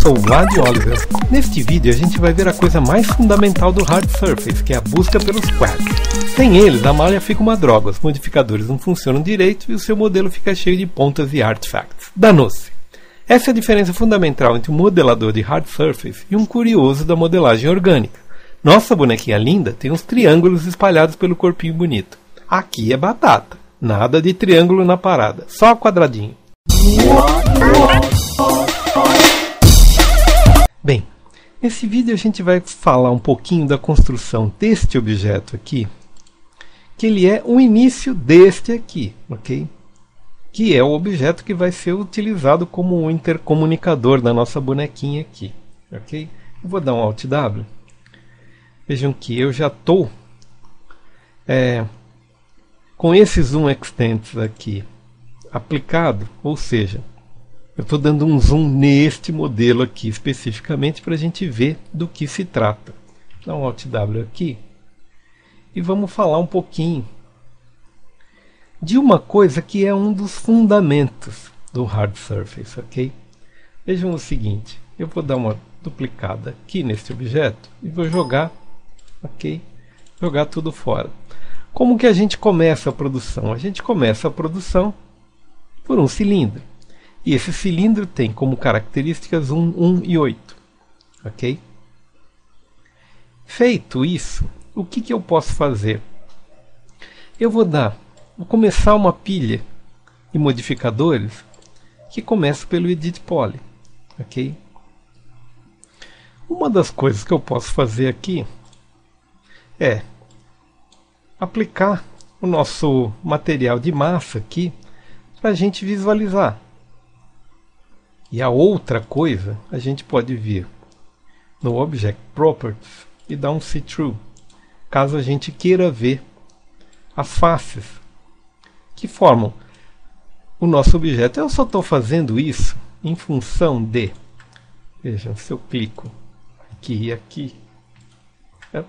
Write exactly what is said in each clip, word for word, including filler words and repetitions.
sou o Vlad Oliver. Neste vídeo a gente vai ver a coisa mais fundamental do Hard Surface, que é a busca pelos quads. Sem eles, a malha fica uma droga, os modificadores não funcionam direito e o seu modelo fica cheio de pontas e artifacts. Danou-se! Essa é a diferença fundamental entre um modelador de Hard Surface e um curioso da modelagem orgânica. Nossa bonequinha linda tem uns triângulos espalhados pelo corpinho bonito. Aqui é batata. Nada de triângulo na parada, só quadradinho. Bem, nesse vídeo a gente vai falar um pouquinho da construção deste objeto aqui, que ele é o início deste aqui, ok? Que é o objeto que vai ser utilizado como um intercomunicador da nossa bonequinha aqui, ok? Eu vou dar um Alt W. Vejam que eu já estou é, com esse Zoom Extents aqui aplicado, ou seja, eu estou dando um zoom neste modelo aqui especificamente para a gente ver do que se trata. Dá um Alt W aqui e vamos falar um pouquinho de uma coisa que é um dos fundamentos do Hard Surface, ok? Vejam o seguinte, eu vou dar uma duplicada aqui neste objeto e vou jogar, ok? Jogar tudo fora. Como que a gente começa a produção? A gente começa a produção por um cilindro. E esse cilindro tem como características um, um e oito. Ok? Feito isso, o que, que eu posso fazer? Eu vou dar, vou começar uma pilha de modificadores que começa pelo Edit Poly. Ok? Uma das coisas que eu posso fazer aqui é aplicar o nosso material de massa aqui para a gente visualizar. E a outra coisa, a gente pode vir no Object Properties e dar um See-Through, caso a gente queira ver as faces que formam o nosso objeto. Eu só estou fazendo isso em função de, vejam, se eu clico aqui e aqui, é,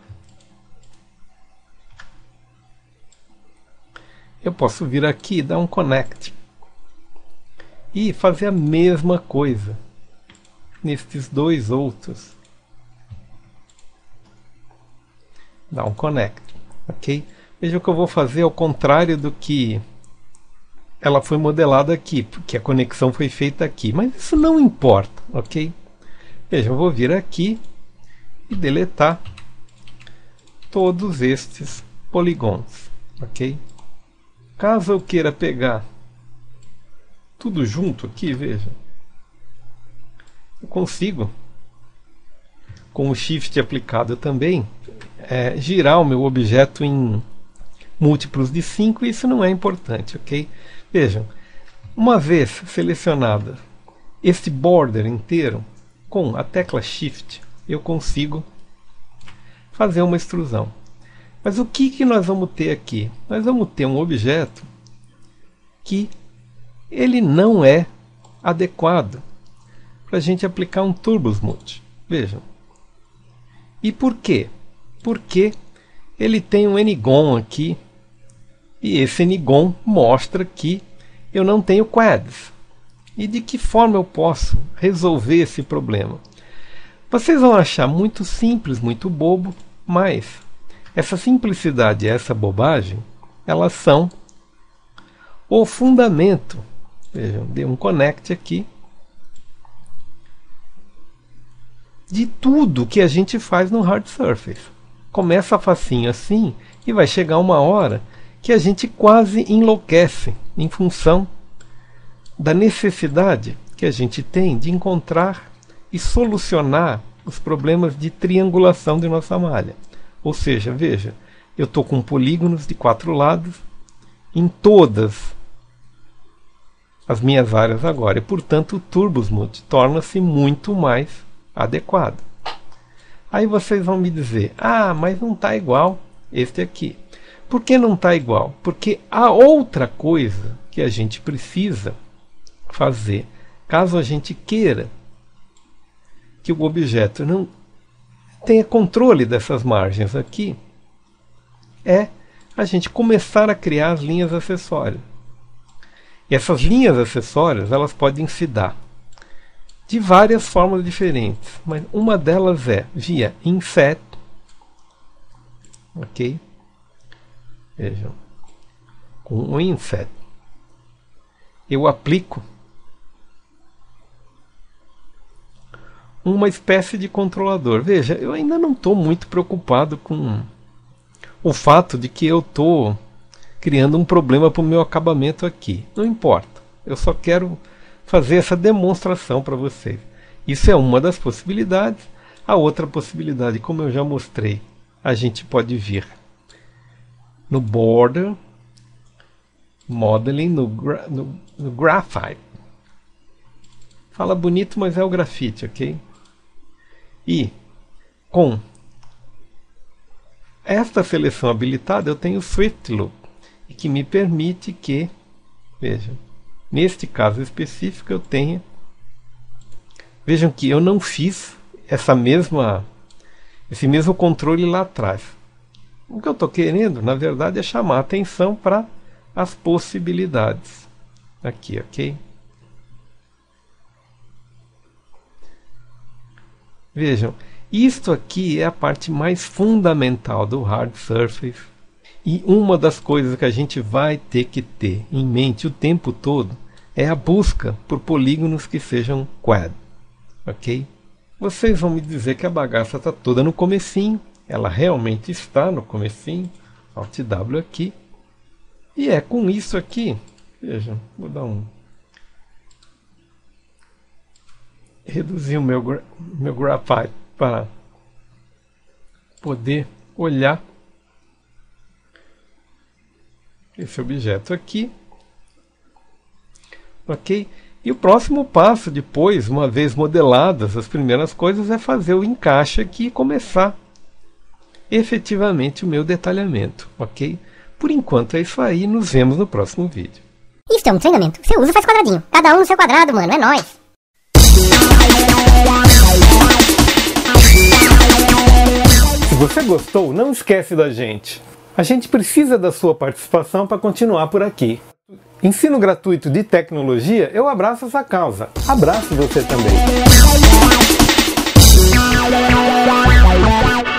eu posso vir aqui e dar um Connect e fazer a mesma coisa nestes dois outros. Dá um Connect, ok? Veja, o que eu vou fazer ao contrário do que ela foi modelada aqui, porque a conexão foi feita aqui, mas isso não importa, ok? Veja, eu vou vir aqui e deletar todos estes polígonos, ok? Caso eu queira pegar tudo junto aqui, veja, eu consigo, com o Shift aplicado também, é, girar o meu objeto em múltiplos de cinco, e isso não é importante, ok? Vejam, uma vez selecionada este border inteiro, com a tecla Shift, eu consigo fazer uma extrusão. Mas o que, que nós vamos ter aqui? Nós vamos ter um objeto que ele não é adequado para a gente aplicar um Turbo Smooth. Vejam. E por quê? Porque ele tem um N-gon aqui, e esse N-gon mostra que eu não tenho quads. E de que forma eu posso resolver esse problema? Vocês vão achar muito simples, muito bobo, mas essa simplicidade e essa bobagem, elas são o fundamento. Vejam, dei um Connect aqui de tudo que a gente faz no Hard Surface. Começa facinho assim e vai chegar uma hora que a gente quase enlouquece em função da necessidade que a gente tem de encontrar e solucionar os problemas de triangulação de nossa malha. Ou seja, veja, eu estou com polígonos de quatro lados em todas as minhas áreas agora, e portanto o Turbo Smooth torna-se muito mais adequado. Aí vocês vão me dizer, ah, mas não está igual este aqui. Por que não está igual? Porque a outra coisa que a gente precisa fazer, caso a gente queira que o objeto não tenha controle dessas margens aqui, é a gente começar a criar as linhas acessórias. E essas linhas acessórias, elas podem se dar de várias formas diferentes, mas uma delas é via inseto, ok? Vejam, com o inseto eu aplico uma espécie de controlador. Veja, eu ainda não estou muito preocupado com o fato de que eu estou criando um problema para o meu acabamento aqui. Não importa, eu só quero fazer essa demonstração para vocês. Isso é uma das possibilidades. A outra possibilidade, como eu já mostrei, a gente pode vir no Border Modeling, no, gra no, no Graphite. Fala bonito, mas é o grafite, ok? E com esta seleção habilitada, eu tenho Swift Loop, que me permite que, vejam, neste caso específico eu tenha, vejam que eu não fiz essa mesma, esse mesmo controle lá atrás. O que eu estou querendo, na verdade, é chamar a atenção para as possibilidades. Aqui, ok? Vejam, isto aqui é a parte mais fundamental do Hard Surface. E uma das coisas que a gente vai ter que ter em mente o tempo todo é a busca por polígonos que sejam quad. Ok? Vocês vão me dizer que a bagaça está toda no comecinho. Ela realmente está no comecinho. Alt W aqui. E é com isso aqui. Vejam, vou dar um... reduzir o meu, gra... meu graphite para poder olhar esse objeto aqui. Ok? E o próximo passo, depois, uma vez modeladas as primeiras coisas, é fazer o encaixe aqui e começar efetivamente o meu detalhamento. Ok? Por enquanto é isso aí, nos vemos no próximo vídeo. Isso é um treinamento. Você usa e faz quadradinho. Cada um no seu quadrado, mano. É nóis. Se você gostou, não esquece da gente. A gente precisa da sua participação para continuar por aqui. Ensino gratuito de tecnologia, eu abraço essa causa. Abraço você também.